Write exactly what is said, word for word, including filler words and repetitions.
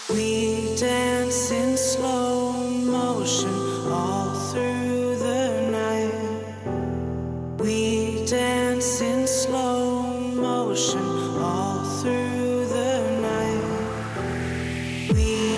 We dance in slow motion all through the night. We dance in slow motion all through the night. We